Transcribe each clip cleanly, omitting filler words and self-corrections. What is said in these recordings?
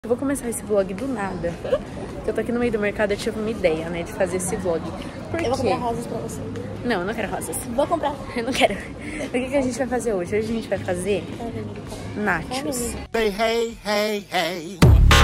Eu vou começar esse vlog do nada. Eu tô aqui no meio do mercado e tive uma ideia, né, de fazer esse vlog. Por quê? Eu vou comprar rosas pra você. Não, eu não quero rosas. Vou comprar. Eu não quero. O que a gente vai fazer hoje? Hoje a gente vai fazer nachos. Hey, hey, hey, hey.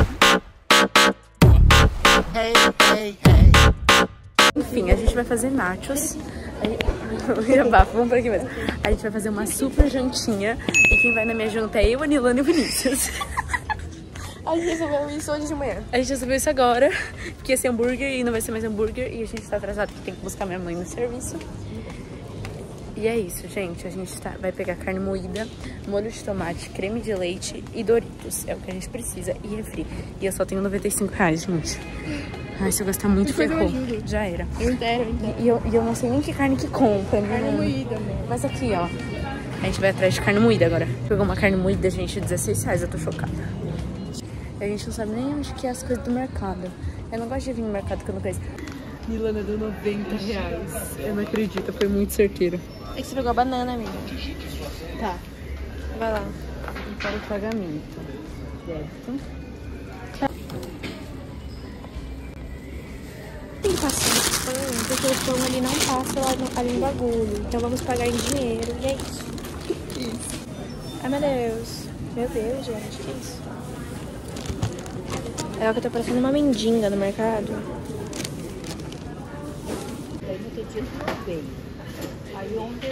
Hey, hey, hey. Enfim, a gente vai fazer nachos. Vamos por aqui mesmo. A gente vai fazer uma super jantinha. E quem vai na minha janta é eu, a Nilane e o Vinícius. A gente resolveu isso hoje de manhã. A gente resolveu isso agora, porque ia ser hambúrguer e não vai ser mais hambúrguer. E a gente tá atrasado porque tem que buscar minha mãe no serviço. E é isso, gente. A gente vai pegar carne moída, molho de tomate, creme de leite e Doritos. É o que a gente precisa. E refri. E eu só tenho R$95, gente. Ai, se eu gastar muito, ferrou. Já era. Eu entero. E eu não sei nem que carne que compra. Carne moída, amor. Mas aqui, ó. A gente vai atrás de carne moída agora. Pegou uma carne moída, gente, R$16. Eu tô chocada. A gente não sabe nem onde que é as coisas do mercado. Eu não gosto de vir no mercado que eu não conheço. Milana deu R$90. Eu não acredito, foi muito certeiro. É que você pegou a banana, amiga. Tá. Vai lá. E para o pagamento. Certo. Tem que passar no pão, porque o pão ali não passa ali no bagulho. Então vamos pagar em dinheiro. E é isso. Isso. Ai, meu Deus. Meu Deus, gente. Que isso? É que eu tô parecendo uma mendiga no mercado. Daí no outro dia não veio. Aí ontem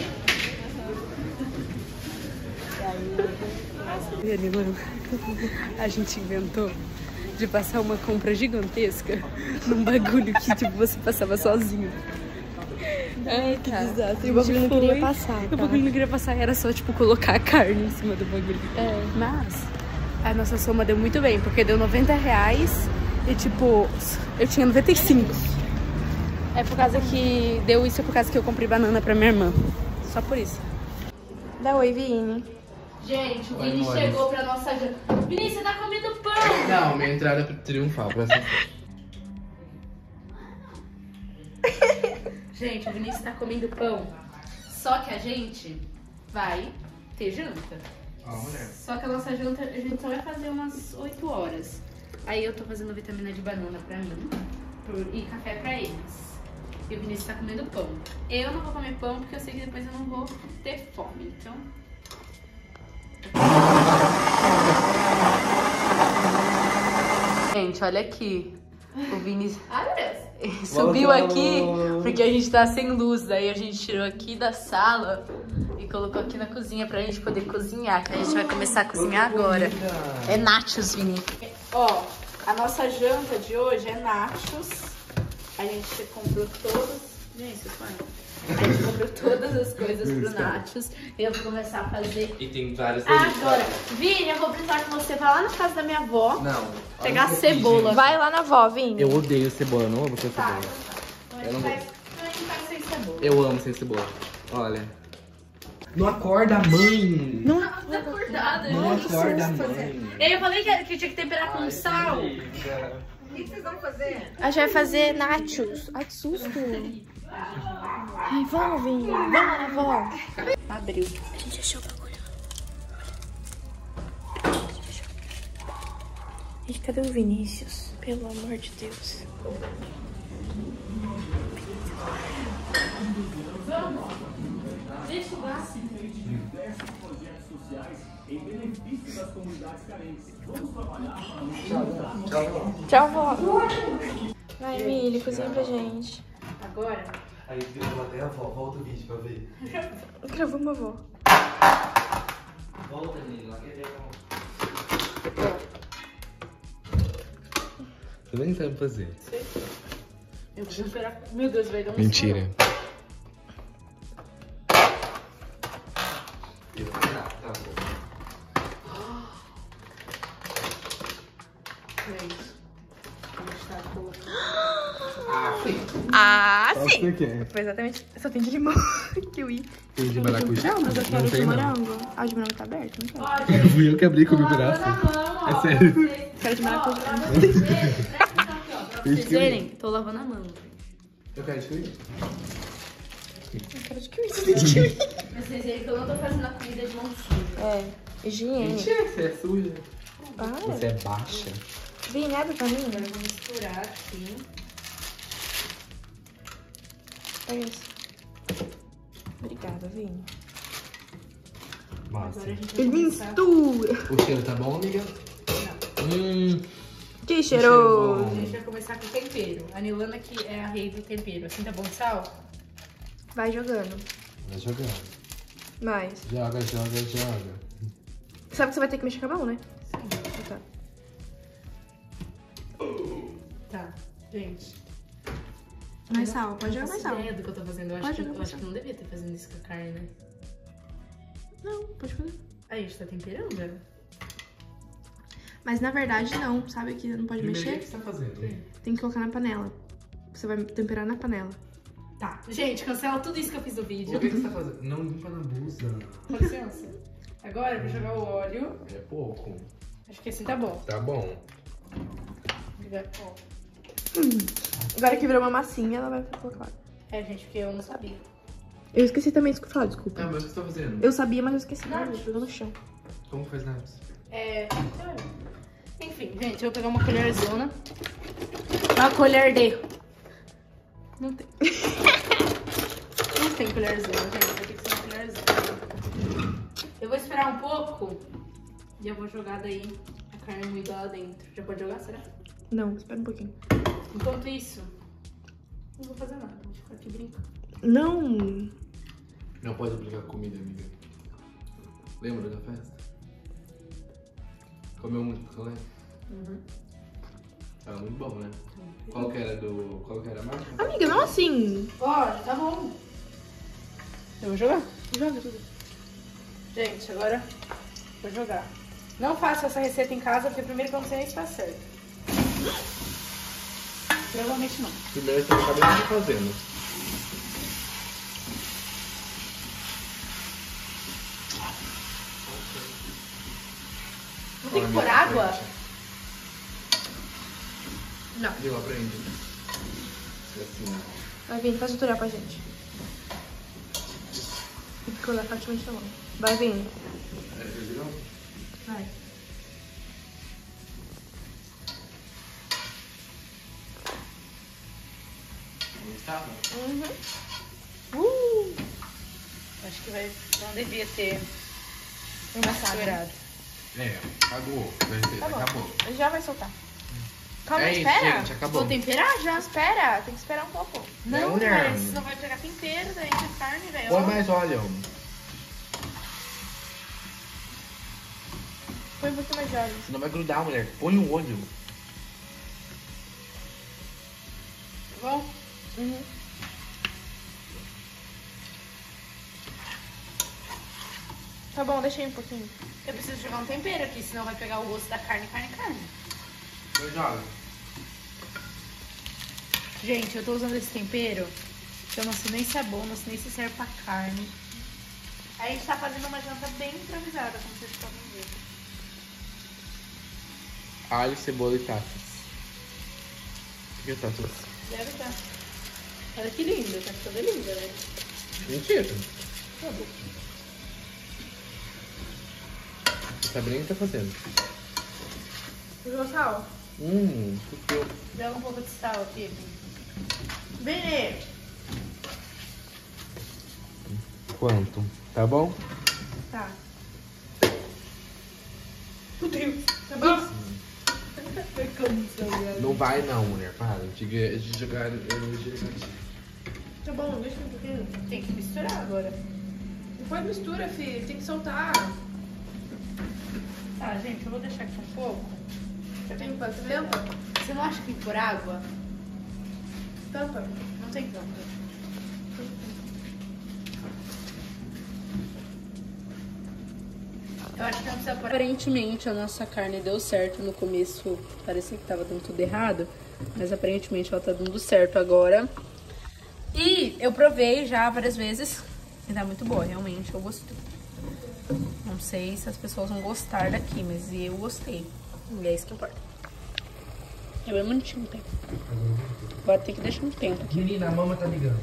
eu a gente inventou de passar uma compra gigantesca num bagulho que tipo você passava sozinho. Ai, que desastre. O bagulho não queria passar, tá? O bagulho não queria passar, era só tipo colocar a carne em cima do bagulho. É. Mas a nossa soma deu muito bem, porque deu R$90 e tipo, eu tinha 95. É por causa que deu isso, é por causa que eu comprei banana pra minha irmã. Só por isso. Dá oi, Vini. Gente, o Vini chegou pra nossa janta. Vini, você tá comendo pão! Não, minha entrada é triunfal. Gente, o Vinícius tá comendo pão. Só que a gente vai ter janta. Só que a nossa janta, a gente só vai fazer umas 8 horas. Aí eu tô fazendo vitamina de banana pra mim e café pra eles. E o Vinícius tá comendo pão. Eu não vou comer pão porque eu sei que depois eu não vou ter fome, então... Gente, olha aqui. O Vinícius subiu aqui porque a gente tá sem luz. Daí a gente tirou aqui da sala e colocou aqui na cozinha pra gente poder cozinhar. Que a gente vai começar a cozinhar agora. É nachos, Vini. Ó, a nossa janta de hoje é nachos. A gente comprou todos. Gente, a gente comprou todas as coisas pro nachos. E eu vou começar a fazer. E tem vários Agora, Vini, eu vou precisar que você vá lá na casa da minha avó. Não. Pegar a cebola. Vai lá na avó, Vini. Eu odeio cebola, eu não amo sem cebola. Então a gente faz sem cebola. Eu amo sem cebola. Olha. Não acorda, mãe! Não tá acordada. Não acorda, mãe! Eu falei que tinha que temperar com sal. A gente vai fazer nachos. Ai, que susto. Ai, vamos, Vini. Vamos lá na avó. Abriu. A gente achou o bagulho. Gente, cadê o Vinícius? Pelo amor de Deus. Deixa o braço. Tchau, vó. Vai, Mili, cozinha pra gente. Agora. Aí gravou até a avó, volta o vídeo pra ver. Gravou uma avó. Volta, menino, lá quer ver a avó. Você nem sabe fazer. Eu vou esperar. Meu Deus, vai dar um Mentira. Ah, sim. Você quer? Foi exatamente. Só tem de limão. Kiwi. Tem de maracujá? Mas eu quero Não de tem, não. morango. Ah, o de morango tá aberto? Não quero. Fui eu que abri com o meu braço. É sério. Quero de maracujá. Pra vocês verem, tô lavando a mão. Eu quero de kiwi? Eu quero de kiwi. De kiwi. Pra vocês verem que eu não tô fazendo a comida de mão suja. É, higiene. Mentira, você é suja. Você é baixa. Vini, abre pra mim. Agora eu vou misturar aqui. Pega isso. Obrigada, Vini. Massa. Agora a gente vai Ele começar... mistura. O cheiro tá bom, amiga? Não. Que cheiroso. A gente vai começar com o tempero. A Nilana que é a rei do tempero. Assim tá bom de sal? Vai jogando. Vai jogando. Mais. Joga. Sabe que você vai ter que mexer com a mão, né? Sim. Tá. Tá, gente. Mais sal, pode jogar não mais faço sal. ideia do que eu tô fazendo. Eu Pode acho, jogar que, mais não devia ter fazendo isso com a carne, né? Não, pode fazer. Aí, a gente tá temperando, já. Mas na verdade não, sabe que não pode Primeiro, o mexer? que você tá fazendo? Tem que colocar na panela. Você vai temperar na panela. Tá. Gente, cancela tudo isso que eu fiz no vídeo. O que você tá fazendo? Não limpa na blusa. Com licença. Agora eu vou jogar o óleo. É pouco. Acho que assim tá bom. Tá bom. Ó. Agora que virou uma massinha, ela vai colocar. É, gente, porque eu não sabia. Eu esqueci também de falar, desculpa. Ah, mas o que você tá fazendo? Eu sabia, mas eu esqueci. Não. Jogou no chão. Como faz naps? Enfim, gente, eu vou pegar uma colherzona. Uma colher de... Não tem. Não tem colherzona, gente. Vai ter que ser uma colherzona. Eu vou esperar um pouco e eu vou jogar daí a carne moída lá dentro. Já pode jogar, será? Não, espera um pouquinho. Enquanto isso, não vou fazer nada. Vou ficar aqui brincando. Não. Não pode aplicar comida, amiga. Lembra da festa? Comeu muito picolé? Uhum. Tava muito bom, né? Qual que era a marca? Amiga, não assim. Ó, tá bom. Eu vou jogar. Joga tudo. Gente, agora vou jogar. Não faça essa receita em casa, porque primeiro que eu não sei nem se tá certo. Provavelmente não. Primeiro você acaba nem fazendo. Não tem que pôr água? Não. Viu? Aprende. Assim. Vai vir, faz tutorial pra gente. Tem que colar praticamente na mão. Vai vir. É, você virou? Vai. Gostava? Acho que vai. Não devia ter misturado. É, acabou. Tá bom. Acabou. Já vai soltar. Calma, É isso, espera. gente, acabou. Vou temperar já? Espera, tem que esperar um pouco. Não, mulher. mas não vai pegar tempero daí de carne, velho. Põe mais óleo. Põe um pouquinho mais de óleo. Senão vai grudar, mulher. Põe o olho. Tá bom? Uhum. Tá bom, deixa aí um pouquinho. Eu preciso jogar um tempero aqui, senão vai pegar o gosto da carne. Põe joga. Gente, eu tô usando esse tempero, que eu não sei nem se é bom, não sei nem se serve pra carne. Aí a gente tá fazendo uma janta bem improvisada, como vocês podem ver. Alho, cebola e tatas. O que é tatas? Deve estar. Olha que linda, tá toda linda, né? Mentira. Tá bom. A Sabrina tá fazendo. Jogou sal? Porque Joga um pouco de sal aqui. Vem! quanto? Tá bom? Tá. Meu Deus! Tá bom? Não vai não, mulher. Para de jogar energia negativa. Tá bom, deixa um pouquinho. Tem que misturar agora. Depois mistura, filho. Tem que soltar. Tá, gente, eu vou deixar aqui um pouco. Tem tampa? Você não acha que tem que pôr água? Tampa. Não tem tampa. Eu acho que não precisa pôr. Aparentemente a nossa carne deu certo no começo. Parecia que tava dando tudo errado. Mas aparentemente ela tá dando certo agora. E eu provei já várias vezes. E tá muito boa, realmente. Eu gostei. Não sei se as pessoas vão gostar daqui, mas eu gostei. E é isso que importa. É bem bonitinho o tempo. Agora tem que deixar um tempo aqui. Menina, a mama tá ligando.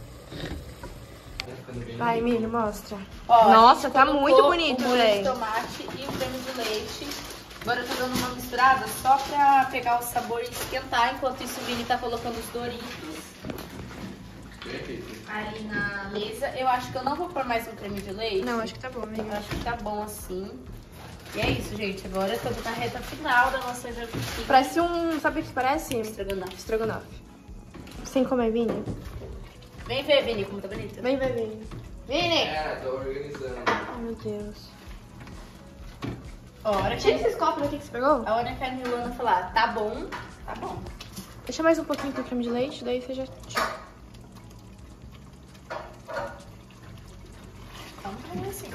Vai, Milho, mostra. Ó, Nossa, tá colocou muito bonito, o molho velho. de tomate e o creme de leite Agora eu tô dando uma misturada só pra pegar o sabor e esquentar. Enquanto isso, o Vini tá colocando os Doritos ali na mesa. Eu acho que eu não vou pôr mais um creme de leite. Não, acho que tá bom, amiga. Eu acho que tá bom assim. E é isso, gente. Agora estamos na reta final da nossa jardineira. Parece um... Sabe o que parece? Estrogonofe. Estrogonofe. Sem comer, Vini? Vem ver, Vini, como tá bonito. Vem, Vini. Vini! Tô organizando. Ai, meu Deus. A hora Tira que esses copos aqui que você pegou. a Milana falar, tá bom, tá bom. Deixa mais um pouquinho pro creme de leite, daí você já... Vamos fazer assim.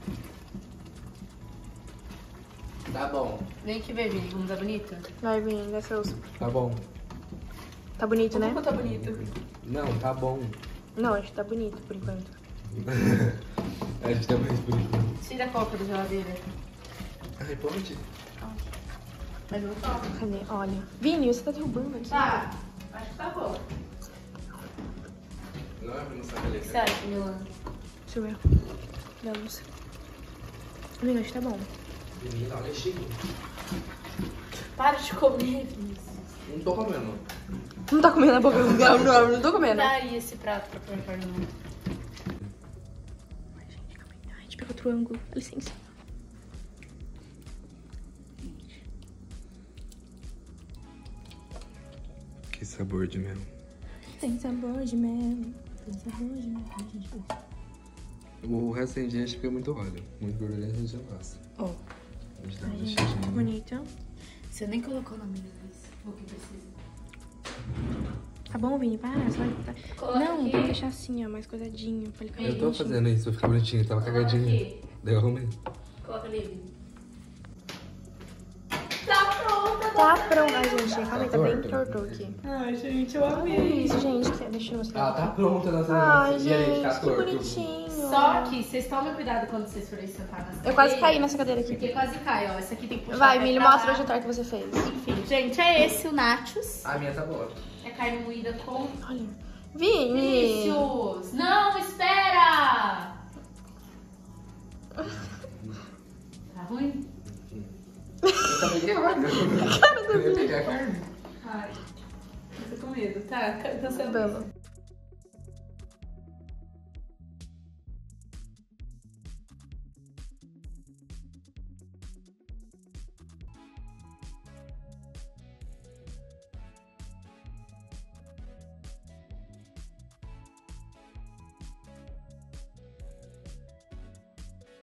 Tá bom. Vem aqui ver, Vini, como tá bonito. Vai, Vini, dá seus... Tá bom. Tá bonito, né? Como tá bonito? Não, tá bom. Não, acho que tá bonito, por enquanto. A gente tá mais bonito. Tira a coca da geladeira. Ai, pode? Mas eu não tomo. Cadê? Olha. Vini, você tá derrubando aqui. Tá, acho que tá bom. Não é pra não saber O que ler. você acha, Milana? Deixa eu ver. Vamos. Amiga, acho que tá bom. Menina, olha chique. Para de comer, Vinícius. Não tô comendo. Não tá comendo a boca. Não tô comendo. Dá aí esse prato pra pôr para mim. Ai, gente, calma aí. Ai, a gente pegou outro ângulo. Dá licença. Que sabor de mel. Tem sabor de mel. Tem sabor de mel. Gente, O resto tem gente fica muito óleo. Muito gordurinha a gente já passa. Ó, A gente dá ai, uma gente, mexidinha. que bonito. você nem colocou na minha vez. O que precisa? Tá bom, Vini? Para, só vai botar. Coloca Não, aqui. tem que deixar assim, ó, mais coisadinho. Pra ele ficar Eu tô bonitinho. fazendo isso, vai ficar bonitinho. Tava Coloca cagadinho. aqui. Daí eu arrumei. Coloca ali, Vini. Tá pronta, Tá pronto. Ai, gente, calma aí, tá bem torto? torto aqui. Ai, gente, eu Olha isso, gente. Deixa eu mostrar. Ah, tá pronta nossa Ai, E aí, gente, tá que torto. bonitinho. Só que vocês tomem cuidado quando vocês forem sentar nessa cadeira. Eu quase caí nessa cadeira aqui. Porque quase cai, ó. Essa aqui tem que puxar. Vai, o pé Mili, pra mostra lá. o jantar que você fez. Enfim, gente, é esse o nachos. A minha tá boa. É carne moída com... Olha. Vini! Vinícius! Não, espera! Tá ruim? Eu também queria óleo. Eu ia pegar a carne. Ai, eu tô com medo. Tá, cancela. Vamos.